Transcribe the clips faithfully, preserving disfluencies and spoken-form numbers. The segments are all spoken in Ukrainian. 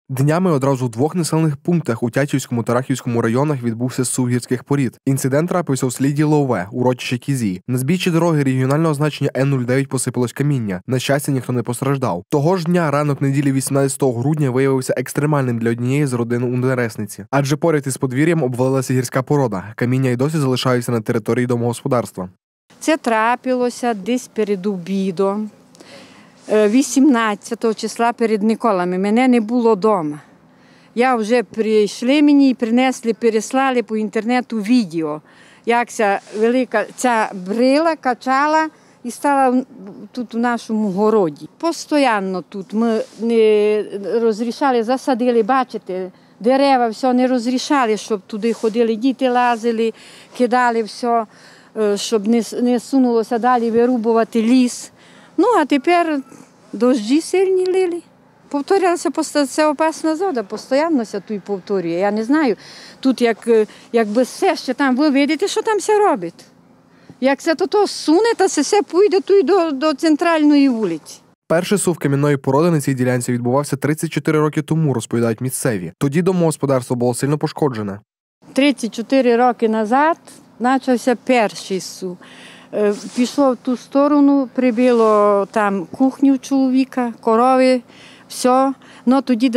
Днями одразу в двох населених пунктах у Тячівському та Рахівському районах відбувся зсув гірських порід. Інцидент трапився у селі Ділове, урочище Кізій. На збіччі дороги регіонального значення Н нуль дев'ять посипалось каміння. На щастя, ніхто не постраждав. Того ж дня ранок неділі вісімнадцятого грудня виявився екстремальним для однієї з родин у Нересниці. Адже поряд із подвір'ям обвалилася гірська порода. Каміння й досі залишаються на території домогосподарства. Це трапилося десь перед обідом. вісімнадцятого числа перед Миколами. Мене не було вдома. Я вже прийшли мені і принесли, переслали по інтернету відео, як ця велика ця брила качала і стала тут у нашому городі. Постоянно тут ми не розрішали, засадили, бачите, дерева, все не розрішали, щоб туди ходили, діти лазили, кидали все, щоб не, не сунулося далі вирубувати ліс. Ну, а тепер дощі сильні лили. Повторялася, це опасна зона, постійно це тут повторює. Я не знаю, тут як, якби все ще там, ви видите, що там все робить. Як це то суне, то це все пойде тут до, до центральної вулиці. Перший сув кам'яної породи на цій ділянці відбувався тридцять чотири роки тому, розповідають місцеві. Тоді домогосподарство було сильно пошкоджене. тридцять чотири роки назад почався перший сув. Пішло в ту сторону, прибило там кухню чоловіка, корови, все. Ну, тоді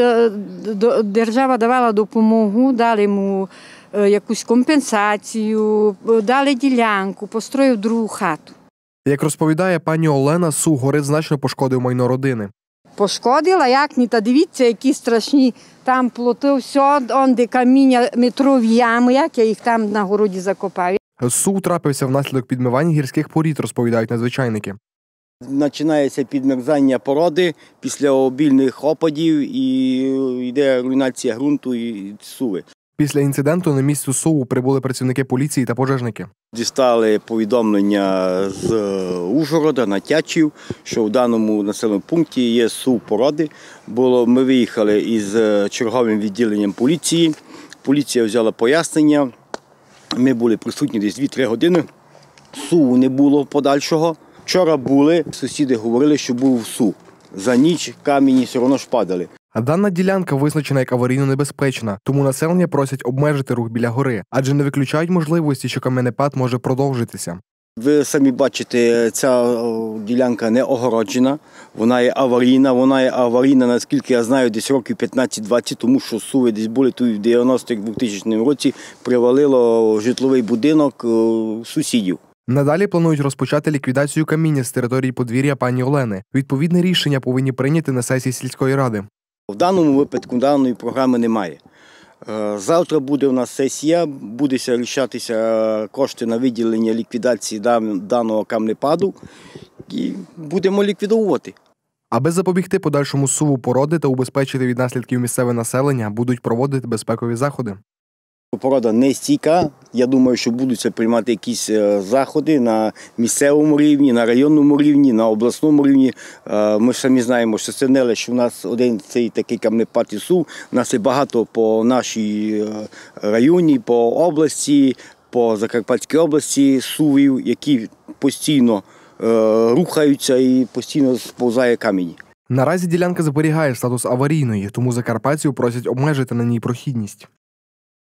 держава давала допомогу, дали йому якусь компенсацію, дали ділянку, построїв другу хату. Як розповідає пані Олена, сув гори значно пошкодив майно родини. Пошкодила, як ні, та дивіться, які страшні там плоти, все, он де каміння, метрові ями, як я їх там на городі закопаю. Зсув трапився внаслідок підмивання гірських порід, розповідають надзвичайники. Починається підмерзання породи після обільних опадів і йде руйнація ґрунту і зсуви. Після інциденту на місце зсуву прибули працівники поліції та пожежники. Дістали повідомлення з Ужгорода на Тячів, що в даному населеному пункті є зсув породи. Було, ми виїхали із черговим відділенням поліції. Поліція взяла пояснення. Ми були присутні десь дві-три години. Зсуву не було подальшого. Вчора були, сусіди говорили, що був зсув. За ніч камені все одно ж падали. А дана ділянка визначена як аварійно небезпечна, тому населення просять обмежити рух біля гори, адже не виключають можливості, що каменепад може продовжитися. Ви самі бачите, ця ділянка не огороджена, вона є аварійна, вона є аварійна, наскільки я знаю, десь років п'ятнадцять-двадцять, тому що зсуви десь були тут в дев'яносто-двохтисячному році, привалило житловий будинок сусідів. Надалі планують розпочати ліквідацію каміння з території подвір'я пані Олени. Відповідне рішення повинні прийняти на сесії сільської ради. В даному випадку даної програми немає. Завтра буде у нас сесія, буде рішатися кошти на виділення ліквідації даного каменепаду і будемо ліквідовувати. Аби запобігти подальшому зсуву породи та убезпечити від наслідків місцеве населення, будуть проводити безпекові заходи. Порода не стійка. Я думаю, що будуть приймати якісь заходи на місцевому рівні, на районному рівні, на обласному рівні. Ми самі знаємо, що це не лише у нас один цей такий каменепад і зсув. У нас є багато по нашій районі, по області, по Закарпатській області зсувів, які постійно рухаються і постійно сповзає камінь. Наразі ділянка зберігає статус аварійної, тому закарпатців просять обмежити на ній прохідність.